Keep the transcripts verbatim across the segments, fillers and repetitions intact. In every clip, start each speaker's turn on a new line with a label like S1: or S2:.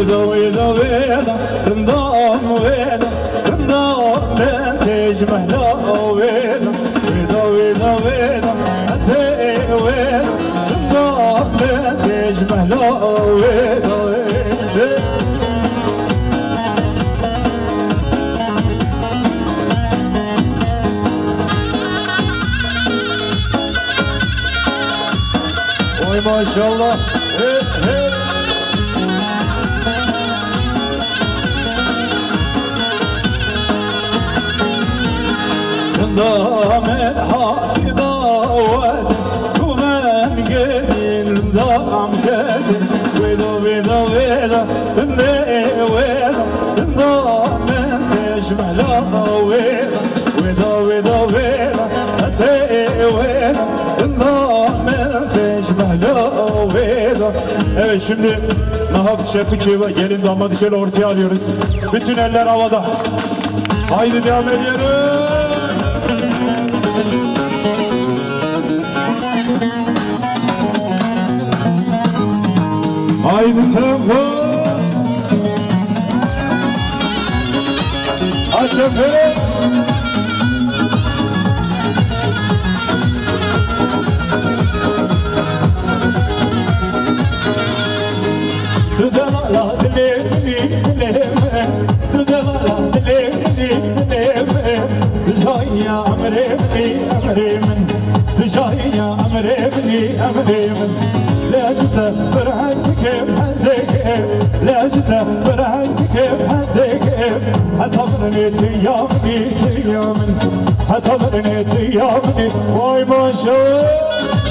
S1: ويدا ويدا ويدا رمضان ويدا رمضان من تجمع لا ويدا ويدا ويدا ويدا أتي ويدا رمضان من تجمع لا ويدا ويدا وي ما شاء الله من حافظات ومن قبل مدام كاتب ويدا ويدا ويدا بني ويدا نظام من تجمع لا ويدا ويدا ويدا ويدا أتي ويدا نظام من تجمع لا ويدا. Evet, şimdi Nahap Şefiki ve gelin damadı şöyle ortaya alıyoruz. Bütün eller havada. Haydi devam ediyoruz. Haydi tempo. Aç efendim. Dudamala dilemi dilemi Dudamala dilemi dilemi Dujaya amremni amremin Dujaya amremni amremin لاجته برحزك بحزك لاجته برحزك بحزك حتمرني تيامني تيامن حتمرني تيامني واي ما شاء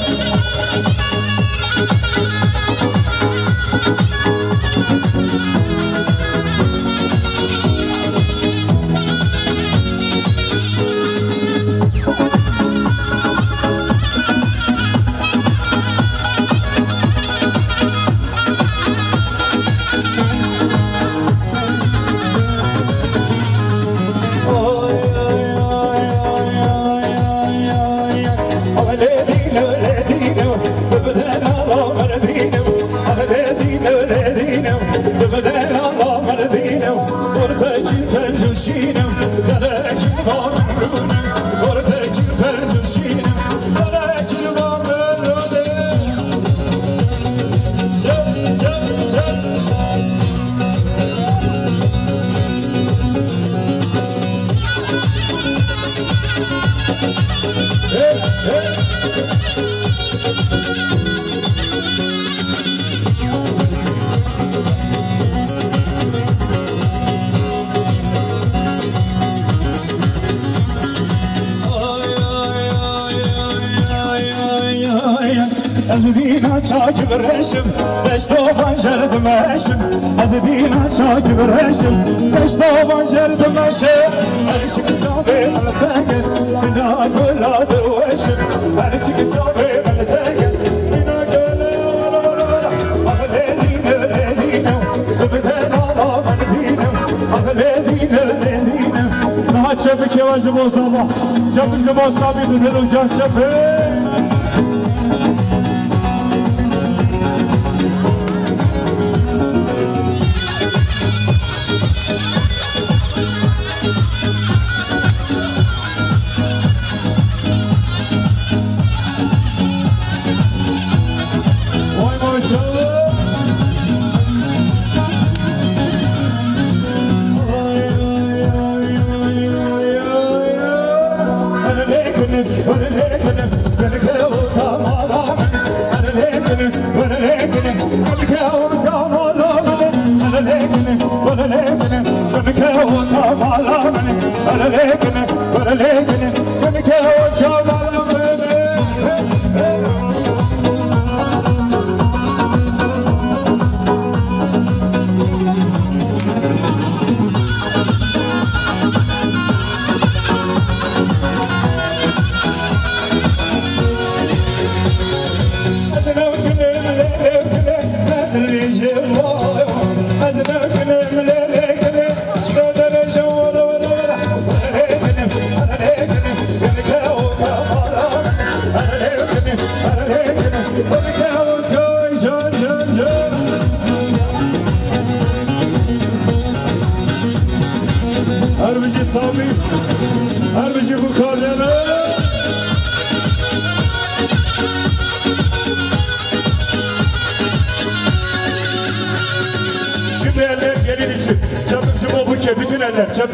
S1: أزدينا شاكب الرشم ليش طوفان جرد ماشم أزدينا شاكب الرشم ليش طوفان جرد ماشم أرشك جابي ملتاقل من أقول أدوشم أرشك جابي ملتاقل من أقول أغليدينا ليدينا وبدنا الله مدينا أغليدينا ليدينا نهات شبك يا واجب وصباح شبك شبك صابي تدلو جان شبك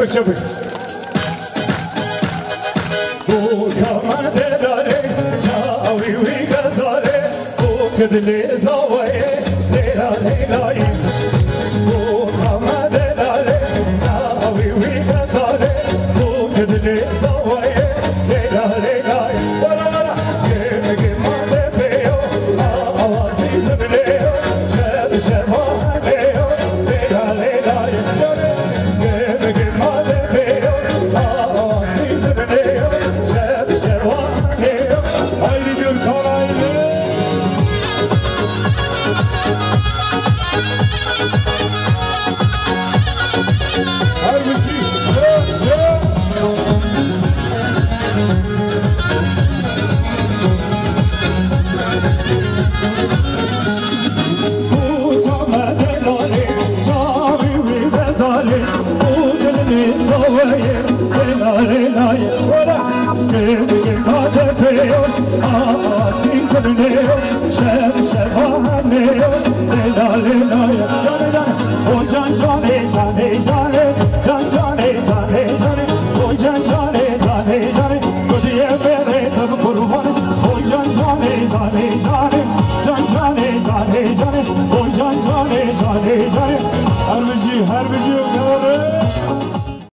S1: çabuk çabuk. Bu kamade dare, çavi vi gazare, bu kadle zavaye, leyla leylayim. Bu kamade dare, çavi vi gazare, bu kadle zavaye, leyla leylayim.